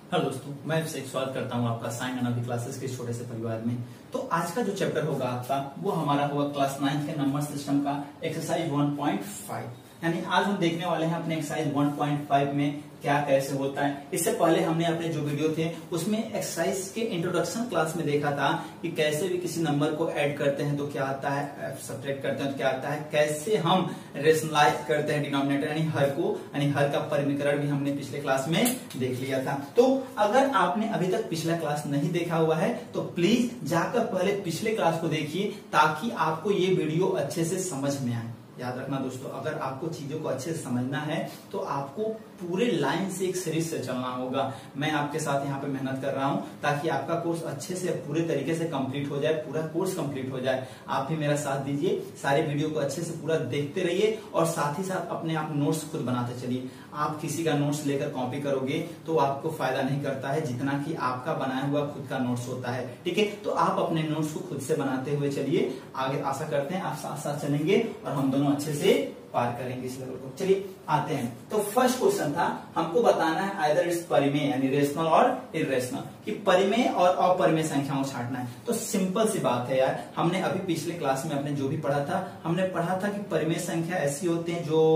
Hello दोस्तों, मैं आपसे स्वागत करता हूं आपका साइन एंड अभी क्लासेस के छोटे से परिवार में। तो आज का जो चैप्टर होगा आपका वो हमारा होगा क्लास 9 के नंबर सिस्टम का एक्सरसाइज 1.5। यानी आज हम देखने वाले हैं अपने एक्सरसाइज 1.5 में क्या कैसे होता है। इससे पहले हमने अपने जो वीडियो थे उसमें एक्सरसाइज के इंट्रोडक्शन क्लास में देखा था कि कैसे भी किसी नंबर को ऐड करते हैं तो क्या आता है, सब्ट्रैक्ट करते हैं तो क्या आता है, कैसे हम रेशनलाइज करते हैं डिनोमिनेटर यानी हर को, यानी हर का परिमीकरण भी हमने पिछले क्लास में देख लिया था। तो अगर आपने अभी तक पिछला क्लास नहीं देखा हुआ है तो प्लीज जाकर पहले पिछले क्लास को देखिए ताकि आपको ये वीडियो अच्छे से समझ में आए। याद रखना दोस्तों, अगर आपको चीजों को अच्छे से समझना है तो आपको पूरे लाइन से एक सीरीज से चलना होगा। मैं आपके साथ यहाँ पे मेहनत कर रहा हूँ ताकि आपका कोर्स अच्छे से पूरे तरीके से कंप्लीट हो जाए, पूरा कोर्स कंप्लीट हो जाए। आप भी मेरा साथ दीजिए, सारे वीडियो को अच्छे से पूरा देखते रहिए और साथ ही साथ अपने आप नोट्स खुद बनाते चलिए। आप किसी का नोट्स लेकर कॉपी करोगे तो आपको फायदा नहीं करता है जितना कि आपका बनाया हुआ खुद का नोट्स होता है। ठीक है, तो आप अपने नोट्स को खुद से बनाते हुए चलिए आगे। आशा करते हैं आप साथ साथ चलेंगे और हम दोनों अच्छे से पार करेंगे इस लेवल को। चलिए आते हैं। तो फर्स्ट क्वेश्चन था, हमको बताना है आइदर इट्स परिमेय यानी रेशनल और इर्रेशनल, कि परिमेय और अपरिमेय संख्याओं छांटना है। तो सिंपल सी बात है यार, हमने अभी पिछले क्लास में अपने जो भी पढ़ा था, हमने पढ़ा था कि परिमेय संख्या ऐसी होती है जो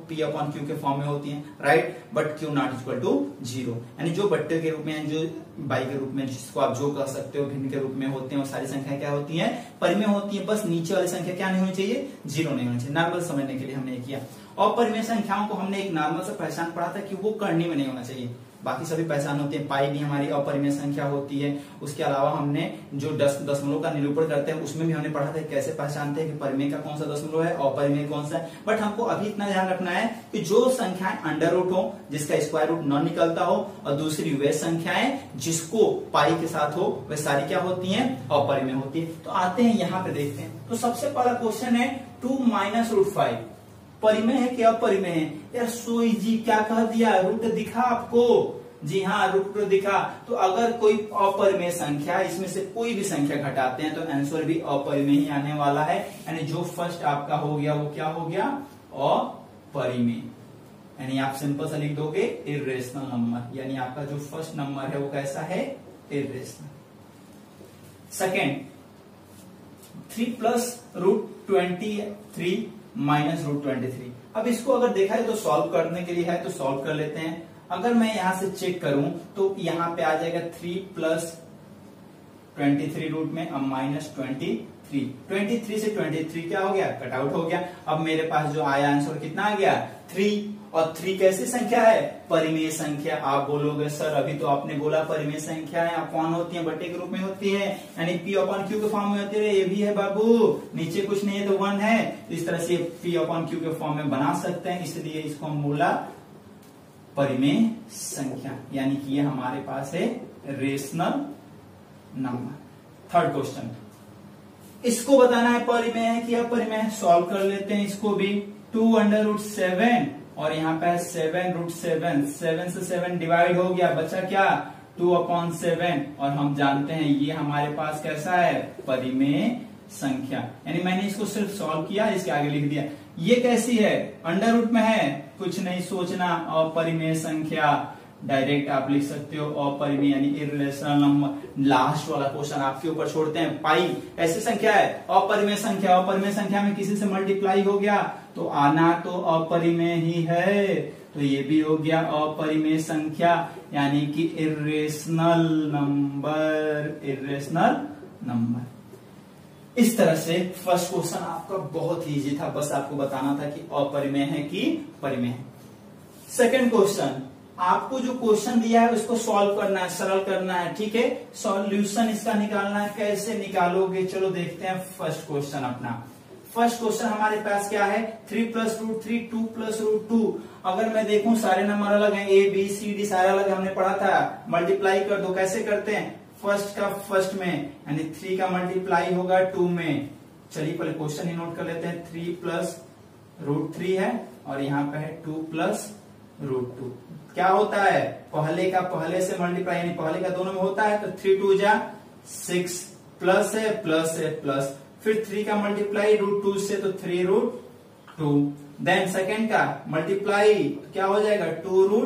P/Q के फॉर्म में होती है, right, but Q not equal to 0, यानी जो बट्टे के रूप में, जो बाई के रूप में, जिसको आप जो कह सकते हो, भिन्न के रूप में होते हैं, वो सारी संख्या क्या होती है, परिमेय होती है। बस नीचे वाली संख्या क्या नहीं होनी चाहिए, 0 नहीं होनी चाहिए। नॉर्मल समझने के लिए हमने किया। अपरिमेय संख्याओं को हमने एक नॉर्मल से पहचान पढ़ा था कि वो करनी में नहीं होना चाहिए। बाकी सभी पहचान होती है, पाई भी हमारी अपरिमेय संख्या होती है। उसके अलावा हमने जो दशमलव का निरूपण करते हैं उसमें भी हमने पढ़ा था कैसे पहचानते हैं कि परिमेय का कौन सा दशमलव है, अपरिमेय कौन सा है। बट हमको अभी इतना ध्यान रखना है कि जो संख्याएं अंडर रूट हो, जिसका स्क्वायर रूट न निकलता हो, और दूसरी वे संख्याएं जिसको पाई के साथ हो, वे सारी क्या होती है, अपरिमेय होती है। तो आते हैं यहाँ पे देखते हैं। तो सबसे पहला क्वेश्चन है 2 - √5 परिमेय है कि अपरिमेय है। यार सो इजी, क्या कह दिया, रूट दिखा आपको? जी हाँ, रूट दिखा। तो अगर कोई अपरिमेय संख्या, इसमें से कोई भी संख्या घटाते हैं तो आंसर भी अपरिमेय ही आने वाला है। यानी जो फर्स्ट आपका हो गया वो क्या हो गया, अपरिमेय। यानी आप सिंपल सा लिख दोगे इर्रेशनल नंबर, यानी आपका जो फर्स्ट नंबर है वो कैसा है, इर्रेशनल। सेकेंड 3 + √23 - √23। अब इसको अगर देखा है तो सॉल्व करने के लिए है तो सॉल्व कर लेते हैं। अगर मैं यहां से चेक करूं तो यहाँ पे आ जाएगा 3 + 23 रूट में, अब -23। 23 से 23 क्या हो गया, कट आउट हो गया। अब मेरे पास जो आया आंसर कितना आ गया, 3। और 3 कैसी संख्या है, परिमेय संख्या। आप बोलोगे सर अभी तो आपने बोला परिमेय संख्या है, कौन होती है, बट्टे के रूप में होती है, यानी P/Q के फॉर्म में होती है। ये भी है बाबू, नीचे कुछ नहीं है तो 1 है। तो इस तरह से P/Q के फॉर्म में बना सकते हैं, इसलिए इसको हम बोला परिमेय संख्या, यानी कि ये हमारे पास है रेशनल नंबर। थर्ड क्वेश्चन, इसको बताना है परिमेय है कि अपरिमेय है। सॉल्व कर लेते हैं इसको भी। 2 √ 7 और यहाँ पे 7 √7, 7 से 7 डिवाइड हो गया, बचा क्या, 2/7। और हम जानते हैं ये हमारे पास कैसा है, परिमेय संख्या। यानी मैंने इसको सिर्फ सॉल्व किया, इसके आगे लिख दिया। ये कैसी है, अंडर रूट में है, कुछ नहीं सोचना, अपरिमेय संख्या। डायरेक्ट आप लिख सकते हो अपरिमेय यानी इर्रेशनल नंबर। लास्ट वाला क्वेश्चन आपके ऊपर छोड़ते हैं। पाई ऐसी संख्या है, अपरिमेय संख्या। अपरिमेय संख्या में किसी से मल्टीप्लाई हो गया तो आना तो अपरिमेय ही है, तो ये भी हो गया अपरिमेय संख्या, यानी कि इर्रेशनल नंबर, इर्रेशनल नंबर। इस तरह से फर्स्ट क्वेश्चन आपका बहुत ही इजी था, बस आपको बताना था कि अपरिमेय है कि परिमेय है। सेकंड क्वेश्चन, आपको जो क्वेश्चन दिया है उसको सॉल्व करना है, सरल करना है। ठीक है, सॉल्यूशन इसका निकालना है। कैसे निकालोगे, चलो देखते हैं फर्स्ट क्वेश्चन अपना। फर्स्ट क्वेश्चन हमारे पास क्या है, 3 + √3, 2 + √2। अगर मैं देखूं सारे नंबर अलग हैं, A B C D सारे अलग हमने पढ़ा था, मल्टीप्लाई कर दो। कैसे करते हैं, फर्स्ट का फर्स्ट में, यानी 3 का मल्टीप्लाई होगा 2 में। चलिए पहले क्वेश्चन ही नोट कर लेते हैं। 3 + √3 है और यहाँ पे है 2 + √2। क्या होता है, पहले का पहले से मल्टीप्लाई, यानी पहले का दोनों में होता है तो 3 × 2 = 6, प्लस है प्लस है प्लस, फिर 3 का मल्टीप्लाई √2 से तो 3 √2। देन सेकेंड का मल्टीप्लाई क्या हो जाएगा, 2 √3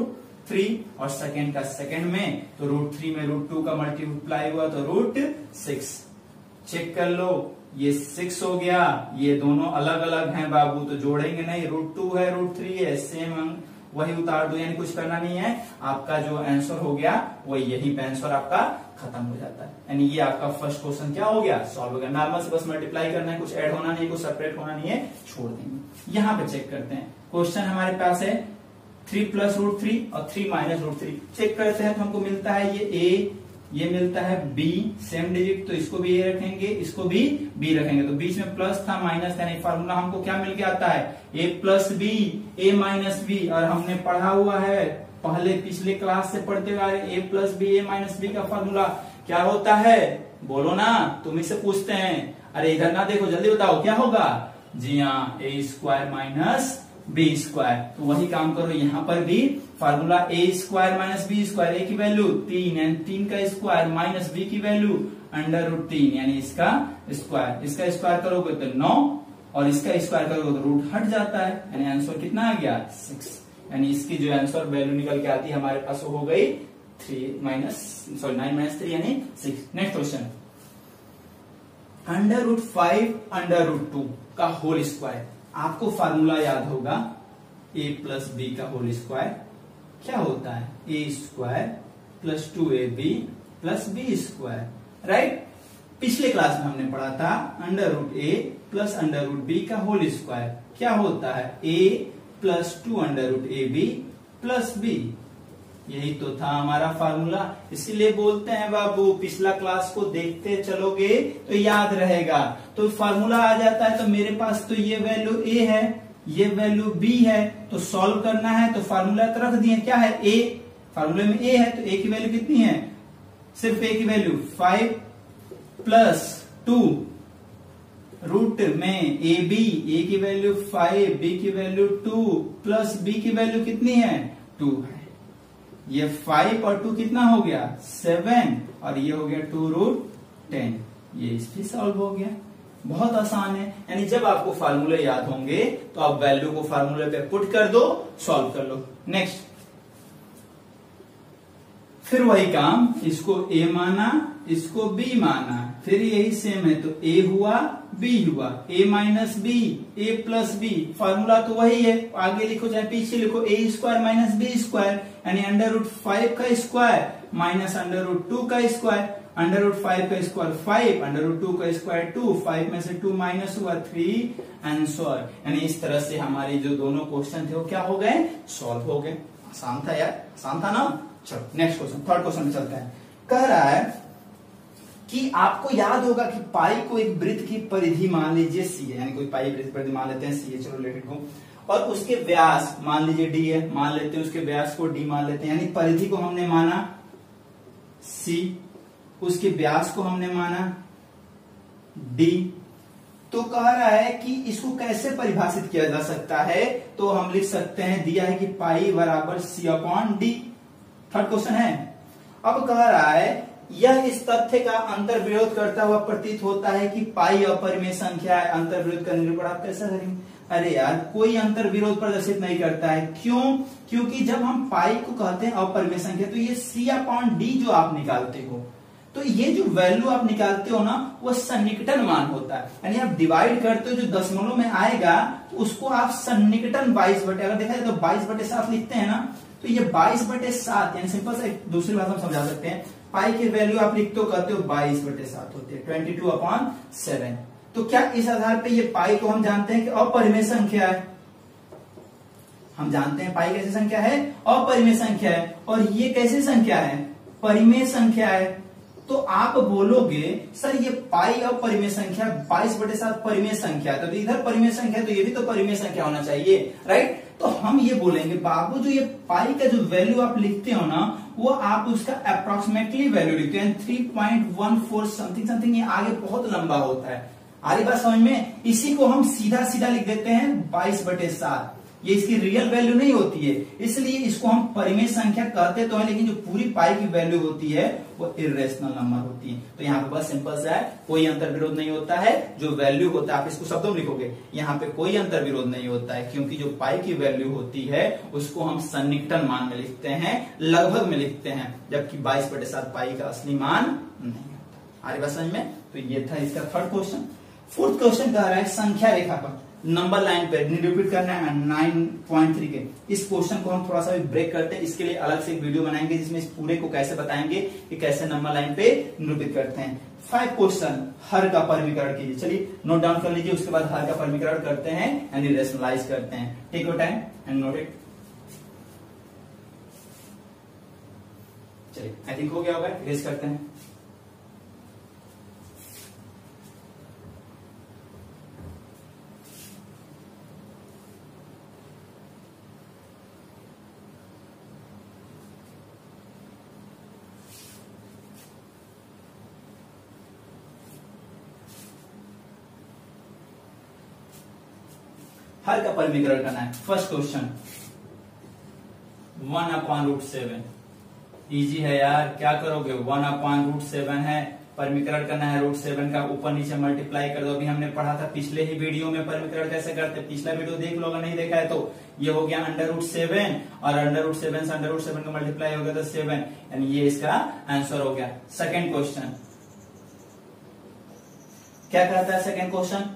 3 और सेकेंड का सेकेंड में, तो √3 में √2 का मल्टीप्लाई हुआ तो √6। चेक कर लो, ये 6 हो गया, ये दोनों अलग अलग हैं बाबू, तो जोड़ेंगे नहीं, √2 है √3 है, सेम वही उतार दो, यानी कुछ करना नहीं है। आपका जो आंसर हो गया वो यही पे आंसर आपका खत्म हो जाता है। यानी ये आपका फर्स्ट क्वेश्चन क्या हो गया, सॉल्व हो गया। नॉर्मल से बस मल्टीप्लाई करना है, कुछ ऐड होना नहीं, कुछ सेपरेट होना नहीं है, छोड़ देंगे। यहाँ पे चेक करते हैं, क्वेश्चन हमारे पास है 3 + √3 और 3 - √3। चेक करते हैं तो हमको मिलता है ये A, ये मिलता है B, सेम डिजिट, तो इसको भी A रखेंगे, इसको भी B रखेंगे, तो बीच में प्लस था माइनस था, नहीं फार्मूला हमको क्या मिल के आता है, A + B, A - B, और हमने पढ़ा हुआ है पहले पिछले क्लास से पढ़ते हुए A + B, A - B का फार्मूला क्या होता है, बोलो ना, तुम इससे पूछते हैं। अरे इधर ना देखो, जल्दी बताओ क्या होगा। जी हाँ, A² - B²। तो वही काम करो यहाँ पर भी, फार्मूला A² - B², A की वैल्यू 3 यानी 3 का स्क्वायर माइनस B की वैल्यू √3 यानी इसका स्क्वायर, इसका स्क्वायर करोगे तो 9 और इसका स्क्वायर करोगे तो रूट हट जाता है, यानी आंसर कितना आ गया 6। यानी इसकी जो आंसर वैल्यू निकल के आती है हमारे पास हो गई 9 - 3 यानी 6। नेक्स्ट क्वेश्चन, √5 √2 का होल स्क्वायर। आपको फार्मूला याद होगा A + B का होल स्क्वायर क्या होता है, A² + 2AB + B², राइट। पिछले क्लास में हमने पढ़ा था √A + √B का होल स्क्वायर क्या होता है, A + 2√AB + B। यही तो था हमारा फार्मूला, इसीलिए बोलते हैं बाबू पिछला क्लास को देखते चलोगे तो याद रहेगा। तो फार्मूला आ जाता है, तो मेरे पास तो ये वैल्यू A है, ये वैल्यू B है, तो सॉल्व करना है तो फार्मूला तो रख दिए, क्या है A, फार्मूले में A है, तो A की वैल्यू कितनी है, सिर्फ A की वैल्यू 5 + 2 रूट में AB, A की वैल्यू 5, B की वैल्यू 2 प्लस B की वैल्यू कितनी है 2 है। ये 5 और 2 कितना हो गया 7 और ये हो गया 2√10। ये इसकी सॉल्व हो गया, बहुत आसान है। यानी जब आपको फार्मूले याद होंगे तो आप वैल्यू को फार्मूले पे पुट कर दो, सॉल्व कर लो। नेक्स्ट, फिर वही काम, इसको A माना, इसको B माना, फिर यही सेम है, तो A हुआ B हुआ, A - B, A + B, formula तो वही है, आगे लिखो चाहे पीछे लिखो, A² - B², यानी √5 का स्क्वायर माइनस √2 का स्क्वायर, √5 का स्क्वायर 5, √2 का स्क्वायर 2, 5 में से 2 माइनस हुआ 3 आंसर। यानी इस तरह से हमारे जो दोनों क्वेश्चन थे वो क्या हो गए, सॉल्व हो गए। आसान था यार, आसान था ना। चलो नेक्स्ट क्वेश्चन, थर्ड क्वेश्चन में चलते हैं। कह रहा है कि आपको याद होगा कि पाई को एक वृत्त की परिधि मान लीजिए सी है, यानी कोई पाई वृत्त परिधि मान लेते हैं सी है, चलो लेट इट गो, और उसके व्यास मान लीजिए डी है, मान लेते हैं उसके व्यास को डी मान लेते हैं, यानी परिधि को हमने माना सी, उसके व्यास को हमने माना डी। तो कह रहा है कि इसको कैसे परिभाषित किया जा सकता है, तो हम लिख सकते हैं, दिया है कि पाई बराबर C/D। थर्ड क्वेश्चन है। अब कह रहा है यह इस तथ्य का अंतर विरोध करता हुआ प्रतीत होता है कि पाई अपरिमेय संख्या है। अंतर विरोध का निरूपण आप कैसा करेंगे, अरे यार कोई अंतर विरोध प्रदर्शित नहीं करता है, क्यों, क्योंकि जब हम पाई को कहते हैं अपरिमेय संख्या, तो ये C/D जो आप निकालते हो, तो ये जो वैल्यू आप निकालते हो ना, वो सन्निकटन मान होता है। यानी आप डिवाइड करते हो, जो दशमलव में आएगा तो उसको आप सन्निकटन 22/, अगर देखा जाए तो 22/7 लिखते हैं ना, तो ये 22/7, यानी सिंपल से दूसरी भाषा में समझा सकते हैं, पाई की वैल्यू आप लिखते हो कहते हो 22/7 होती है, 22/7। तो क्या इस आधार पे ये पाई को हम जानते हैं कि अपरिमेय संख्या है, हम जानते हैं पाई कैसी संख्या है, अपरिमेय संख्या है, और ये कैसी संख्या है, परिमेय संख्या है। तो आप बोलोगे सर ये पाई अपरिमेय संख्या, 22/7 परिमेय संख्या है, तो इधर परिमेय संख्या तो ये भी तो परिमेय संख्या होना चाहिए, राइट। तो हम ये बोलेंगे बाबू जो ये पाई का जो वैल्यू आप लिखते हो ना, वो आप उसका अप्रोक्सीमेटली वैल्यू लिखते हैं 3.14 समथिंग, ये आगे बहुत लंबा होता है। आ रही बात समझ में, इसी को हम सीधा सीधा लिख देते हैं 22/7। ये इसकी रियल वैल्यू नहीं होती है, इसलिए इसको हम परिमेय संख्या कहते तो हैं, लेकिन जो पूरी पाई की वैल्यू होती है वो इर्रेशनल नंबर होती है। तो यहाँ पे बस सिंपल सा है, कोई अंतर विरोध नहीं होता है। जो वैल्यू होता है आप इसको शब्दों में लिखोगे, यहाँ पे कोई अंतर विरोध नहीं होता है, क्योंकि जो पाई की वैल्यू होती है उसको हम सन्निकटन मान में लिखते हैं, लगभग में लिखते हैं, जबकि 22/7 पाई का असली मान नहीं होता। आगे बात समझ में? तो ये था इसका थर्ड क्वेश्चन। फोर्थ क्वेश्चन कह रहा है संख्या रेखा पर नंबर लाइन पे निरूपित करना है 9.3 के। इस क्वेश्चन को हम थोड़ा सा भी ब्रेक करते हैं, इसके लिए अलग से एक वीडियो बनाएंगे जिसमें इस पूरे को कैसे बताएंगे कि कैसे नंबर लाइन पे निरूपित करते हैं। 5 क्वेश्चन हर का परमीकरण कीजिए। चलिए नोट डाउन कर लीजिए, उसके बाद हर का परमीकरण करते हैं यानी रेशनलाइज करते हैं। Take your time and note it. चलिए आई थिंक हो गया होगा, रेस करते हैं। हर का परमीकरण करना है। First question 1/√7। इजी है यार, क्या करोगे? 1/√7 है, परमीकरण करना है √7 का, ऊपर नीचे मल्टीप्लाई कर दो। अभी हमने पढ़ा था पिछले ही वीडियो में परमीकरण कैसे करते, पिछला वीडियो देख लो अगर नहीं देखा है तो। ये हो गया √7 और √7 से √7 का मल्टीप्लाई हो गया तो 7, यानी ये इसका आंसर हो गया। सेकेंड क्वेश्चन क्या कहता है? Second question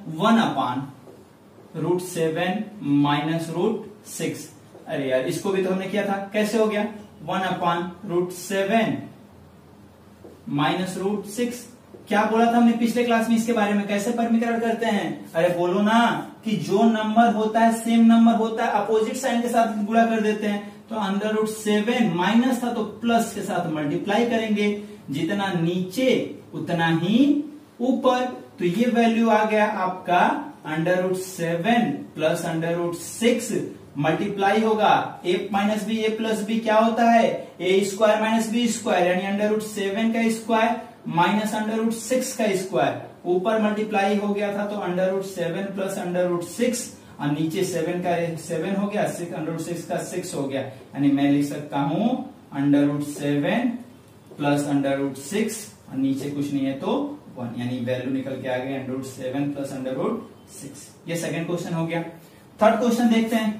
1/√7 minus √6। अरे यार इसको भी तो हमने किया था, कैसे हो गया? 1/√7 माइनस √6। क्या बोला था हमने पिछले क्लास में इसके बारे में, कैसे परमीकरण करते हैं? अरे बोलो ना कि जो नंबर होता है सेम नंबर होता है, अपोजिट साइन के साथ गुणा कर देते हैं। तो √7 माइनस था तो प्लस के साथ मल्टीप्लाई करेंगे, जितना नीचे उतना ही ऊपर। तो ये वैल्यू आ गया आपका √7 प्लस √6 मल्टीप्लाई होगा a minus B, a plus B क्या होता है? a² माइनस बी स्क्वायर, यानी √7 का स्क्वायर माइनस √6 का स्क्वायर। ऊपर मल्टीप्लाई हो गया था तो √7 प्लस √6 और नीचे 7 का 7 हो गया, √6 का 6 हो गया, यानी मैं लिख सकता हूं √7 प्लस √6 और नीचे कुछ नहीं है तो 1, यानी वैल्यू निकल के आ गया √7 प्लस √6। ये सेकंड क्वेश्चन हो गया। थर्ड क्वेश्चन देखते हैं।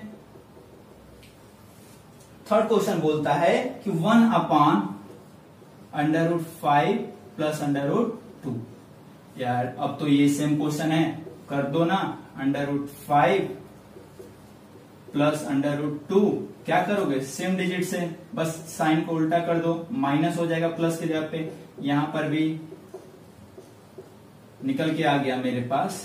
थर्ड क्वेश्चन बोलता है कि 1/√5 प्लस √2। यार अब तो ये सेम क्वेश्चन है, कर दो ना। √5 प्लस √2 क्या करोगे? सेम डिजिट से बस साइन को उल्टा कर दो, माइनस हो जाएगा प्लस की जगह पे। यहां पर भी निकल के आ गया मेरे पास,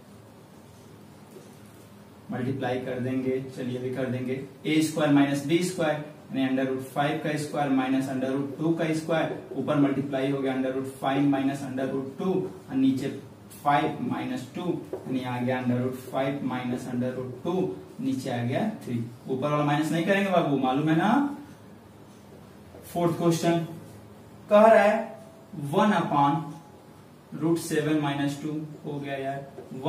मल्टीप्लाई कर देंगे। चलिए भी कर देंगे, a² माइनस बी स्क्वायर यानी √5 का स्क्वायर माइनस √2 का स्क्वायर। ऊपर मल्टीप्लाई हो गया √5 माइनस √2 और नीचे 5 माइनस 2, यानी आ गया √5 माइनस √2, नीचे आ गया 3। ऊपर वाला माइनस नहीं करेंगे बाबू, मालूम है ना। फोर्थ क्वेश्चन कह रहा है 1/√7 माइनस 2 हो गया यार।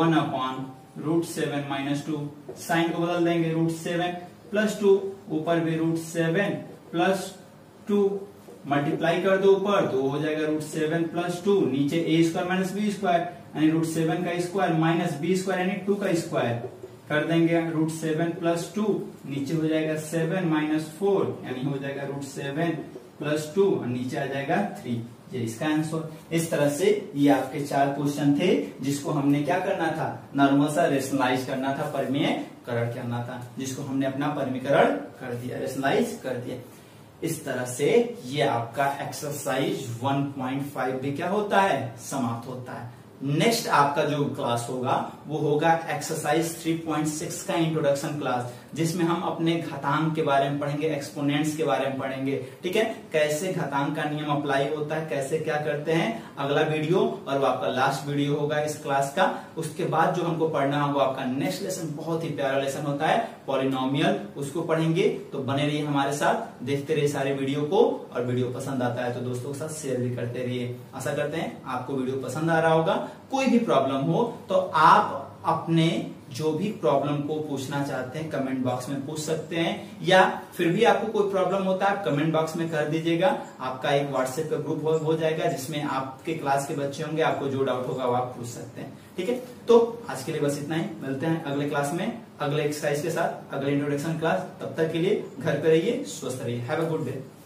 1/√7 माइनस 2, साइन को बदल देंगे, √7 प्लस 2, ऊपर भी √7 प्लस 2 मल्टीप्लाई कर दो ऊपर तो हो जाएगा √7 प्लस 2, नीचे a² माइनस बी स्क्वायर यानी √7 का स्क्वायर माइनस बी स्क्वायर यानी 2 का स्क्वायर कर देंगे। √7 प्लस 2 नीचे हो जाएगा 7 माइनस 4 यानी हो जाएगा √7 प्लस 2 और नीचे आ जाएगा 3। ये इसका आंसर। इस तरह से ये आपके 4 क्वेश्चन थे जिसको हमने क्या करना था? नॉर्मल सा रेशनलाइज करना था, परमीकरण करना था, जिसको हमने अपना परमीकरण कर दिया, रेशनलाइज कर दिया। इस तरह से ये आपका एक्सरसाइज 1.5 भी क्या होता है? समाप्त होता है। नेक्स्ट आपका जो क्लास होगा वो होगा एक्सरसाइज 3.6 का इंट्रोडक्शन क्लास, जिसमें हम अपने घातांक के बारे में पढ़ेंगे, एक्सपोनेंट्स के बारे में पढ़ेंगे। ठीक है, कैसे घातांक का नियम अप्लाई होता है, कैसे क्या करते हैं, अगला वीडियो और वो आपका लास्ट वीडियो होगा इस क्लास का। उसके बाद जो हमको पढ़ना है वो आपका नेक्स्ट लेसन, बहुत ही प्यारा लेसन होता है पॉलिनोमियल, उसको पढ़ेंगे। तो बने रहिए हमारे साथ, देखते रहिए सारे वीडियो को, और वीडियो पसंद आता है तो दोस्तों के साथ शेयर भी करते रहिए। आशा करते हैं आपको वीडियो पसंद आ रहा होगा। कोई भी प्रॉब्लम हो तो आप अपने जो भी प्रॉब्लम को पूछना चाहते हैं कमेंट बॉक्स में पूछ सकते हैं, या फिर भी आपको कोई प्रॉब्लम होता है आप कमेंट बॉक्स में कर दीजिएगा। आपका एक व्हाट्सएप का ग्रुप हो जाएगा जिसमें आपके क्लास के बच्चे होंगे, आपको जो डाउट होगा वो आप पूछ सकते हैं। ठीक है, तो आज के लिए बस इतना ही। मिलते हैं अगले क्लास में अगले एक्सरसाइज के साथ, अगले इंट्रोडक्शन क्लास। तब तक के लिए घर पे रहिए, स्वस्थ रहिए। Have a good day.